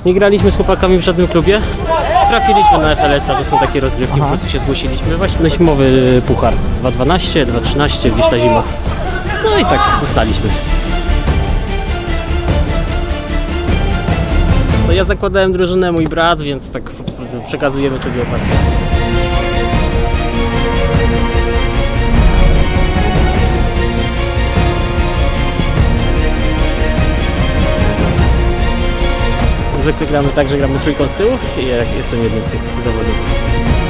Nie graliśmy z chłopakami w żadnym klubie. Trafiliśmy na FLS-a, że są takie rozgrywki, po prostu się zgłosiliśmy. Właśnie na zimowy puchar 2.12, 2.13, gdzieś ta zima. No i tak zostaliśmy. Co, ja zakładałem drużynę, mój brat, więc tak przekazujemy sobie opaskę. Zwykle gramy tak, że gramy trójką z tyłu i ja jestem jednym z tych zawodników.